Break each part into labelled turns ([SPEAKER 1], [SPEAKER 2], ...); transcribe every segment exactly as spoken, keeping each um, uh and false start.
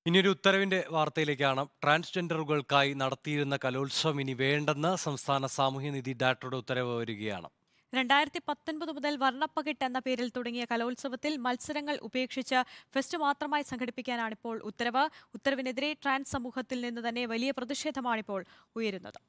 [SPEAKER 1] ഇനിയൊരു ഉത്തരവിന്റെ വാർത്തയിലേക്കാണ്. ട്രാൻസ്ജെൻഡറുകൾക്കായി നടത്തിയിരുന്ന കലോത്സവം ഇനി വേണ്ടെന്ന് സംസ്ഥാന സാമൂഹ്യനീതി ഡയറക്ടറുടെ ഉത്തരവ് വരികയാണ്.
[SPEAKER 2] രണ്ടായിരത്തി പത്തൊൻപത് മുതൽ വർണ്ണപ്പകിട്ട് എന്ന പേരിൽ തുടങ്ങിയ കലോത്സവത്തിൽ മത്സരങ്ങൾ ഉപേക്ഷിച്ച് ഫെസ്റ്റ് മാത്രമായി സംഘടിപ്പിക്കാനാണിപ്പോൾ ഉത്തരവ്. ഉത്തരവിനെതിരെ ട്രാൻസ് സമൂഹത്തിൽ നിന്ന് തന്നെ വലിയ പ്രതിഷേധമാണിപ്പോൾ ഉയരുന്നത്.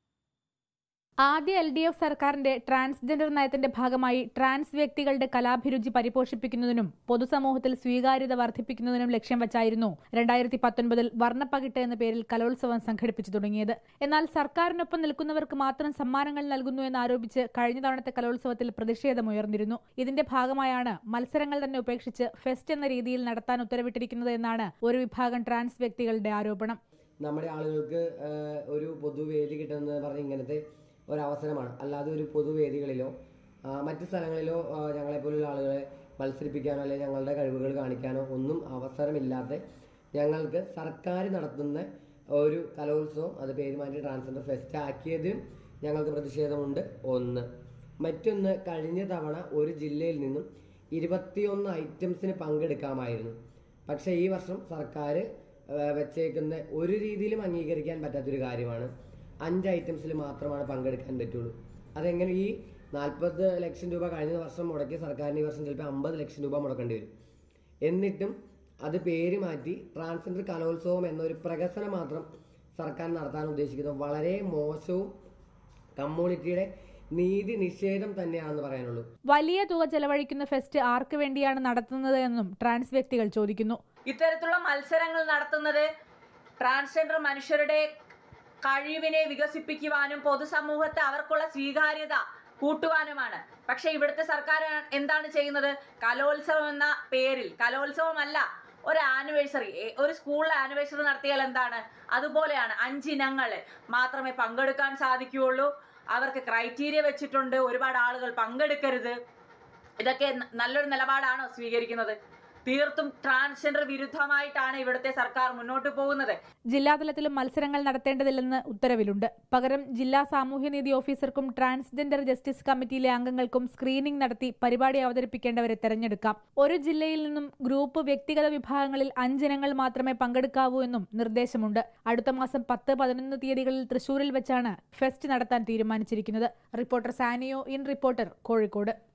[SPEAKER 3] ആദ്യ എൽ ഡി എഫ് സർക്കാരിന്റെ ട്രാൻസ്ജെൻഡർ നയത്തിന്റെ ഭാഗമായി ട്രാൻസ് വ്യക്തികളുടെ കലാഭിരുചി പരിപോഷിപ്പിക്കുന്നതിനും പൊതുസമൂഹത്തിൽ സ്വീകാര്യത വർദ്ധിപ്പിക്കുന്നതിനും ലക്ഷ്യം വച്ചായിരുന്നു രണ്ടായിരത്തി പത്തൊൻപതിൽ വർണ്ണപ്പകിട്ട് എന്ന പേരിൽ കലോത്സവം സംഘടിപ്പിച്ചു തുടങ്ങിയത്. എന്നാൽ സർക്കാരിനൊപ്പം നിൽക്കുന്നവർക്ക് മാത്രം സമ്മാനങ്ങൾ നൽകുന്നു എന്നാരോപിച്ച് കഴിഞ്ഞ തവണത്തെ കലോത്സവത്തിൽ പ്രതിഷേധമുയർന്നിരുന്നു. ഇതിന്റെ ഭാഗമായാണ് മത്സരങ്ങൾ തന്നെ ഉപേക്ഷിച്ച് ഫെസ്റ്റ് എന്ന രീതിയിൽ നടത്താൻ ഉത്തരവിട്ടിരിക്കുന്നത് എന്നാണ് ഒരു വിഭാഗം ട്രാൻസ് വ്യക്തികളുടെ ആരോപണം.
[SPEAKER 4] നമ്മുടെ ആളുകൾക്ക് ഒരു പൊതുവേദി കിട്ടുന്നത് പറഞ്ഞ ഇങ്ങനത്തെ ഒരവസരമാണ്. അല്ലാതെ ഒരു പൊതുവേദികളിലോ മറ്റു സ്ഥലങ്ങളിലോ ഞങ്ങളെപ്പോലുള്ള ആളുകളെ മത്സരിപ്പിക്കാനോ അല്ലെങ്കിൽ ഞങ്ങളുടെ കഴിവുകൾ കാണിക്കാനോ ഒന്നും അവസരമില്ലാതെ ഞങ്ങൾക്ക് സർക്കാർ നടത്തുന്ന ഒരു കലോത്സവം അത് പേര് മാറ്റി ട്രാൻസ്ജെൻഡർ ഫെസ്റ്റ് ആക്കിയതിലും ഞങ്ങൾക്ക് പ്രതിഷേധമുണ്ട്. ഒന്ന് മറ്റൊന്ന്, കഴിഞ്ഞ തവണ ഒരു ജില്ലയിൽ നിന്നും ഇരുപത്തിയൊന്ന് ഐറ്റംസിന് പങ്കെടുക്കാമായിരുന്നു. പക്ഷേ ഈ വർഷം സർക്കാർ വെച്ചേക്കുന്ന ഒരു രീതിയിലും അംഗീകരിക്കാൻ പറ്റാത്തൊരു കാര്യമാണ് അഞ്ച് ഐറ്റംസിൽ മാത്രമാണ് പങ്കെടുക്കാൻ പറ്റുള്ളൂ. അതെങ്ങനെ ഈ നാൽപ്പത് ലക്ഷം രൂപ കഴിഞ്ഞ വർഷം മുടക്കിയ സർക്കാരിന് ഈ വർഷം ചിലപ്പോൾ അമ്പത് ലക്ഷം രൂപ മുടക്കേണ്ടി വരും. എന്നിട്ടും അത് പേര് മാറ്റി ട്രാൻസ്ജെൻഡർ കലോത്സവം എന്നൊരു പ്രകസനം മാത്രം സർക്കാർ നടത്താൻ ഉദ്ദേശിക്കുന്നത് വളരെ മോശവും കമ്മ്യൂണിറ്റിയുടെ നീതി നിഷേധം തന്നെയാണെന്ന് പറയാനുള്ളൂ.
[SPEAKER 3] വലിയ തുക ചെലവഴിക്കുന്ന ഫെസ്റ്റ് ആർക്ക് വേണ്ടിയാണ് നടത്തുന്നത് എന്നും ട്രാൻസ് വ്യക്തികൾ ചോദിക്കുന്നു.
[SPEAKER 5] ഇത്തരത്തിലുള്ള മത്സരങ്ങൾ നടത്തുന്നത് ട്രാൻസ്ജെൻഡർ മനുഷ്യരുടെ കഴിവിനെ വികസിപ്പിക്കുവാനും പൊതുസമൂഹത്തെ അവർക്കുള്ള സ്വീകാര്യത കൂട്ടുവാനുമാണ്. പക്ഷെ ഇവിടുത്തെ സർക്കാർ എന്താണ് ചെയ്യുന്നത്? കലോത്സവം എന്ന പേരിൽ, കലോത്സവമല്ല, ഒരു ആനിവേഴ്സറി, ഒരു സ്കൂളിലെ ആനിവേഴ്സറി നടത്തിയാൽ എന്താണ്? അതുപോലെയാണ്. അഞ്ചിനങ്ങൾ മാത്രമേ പങ്കെടുക്കാൻ സാധിക്കുകയുള്ളൂ. അവർക്ക് ക്രൈറ്റീരിയ വെച്ചിട്ടുണ്ട്. ഒരുപാട് ആളുകൾ പങ്കെടുക്കരുത്. ഇതൊക്കെ നല്ലൊരു നിലപാടാണോ സ്വീകരിക്കുന്നത്? തീർത്തും ട്രാൻസ്ജെൻഡർ വിരുദ്ധമായിട്ടാണ് ഇവിടുത്തെ സർക്കാർ മുന്നോട്ട് പോകുന്നത്.
[SPEAKER 3] ജില്ലാതലത്തിലും മത്സരങ്ങൾ നടത്തേണ്ടതില്ലെന്ന് ഉത്തരവിലുണ്ട്. പകരം ജില്ലാ സാമൂഹ്യനീതി ഓഫീസർക്കും ട്രാൻസ്ജെൻഡർ ജസ്റ്റിസ് കമ്മിറ്റിയിലെ അംഗങ്ങൾക്കും സ്ക്രീനിംഗ് നടത്തി പരിപാടി അവതരിപ്പിക്കേണ്ടവരെ തെരഞ്ഞെടുക്കാം. ഒരു ജില്ലയിൽ നിന്നും ഗ്രൂപ്പ്, വ്യക്തിഗത വിഭാഗങ്ങളിൽ അഞ്ചിനങ്ങൾ മാത്രമേ പങ്കെടുക്കാവൂ എന്നും നിർദ്ദേശമുണ്ട്. അടുത്ത മാസം പത്ത് പതിനൊന്ന് തീയതികളിൽ തൃശൂരിൽ വെച്ചാണ് ഫെസ്റ്റ് നടത്താൻ തീരുമാനിച്ചിരിക്കുന്നത്. Reporter Sanio, in reporter, Kozhikode.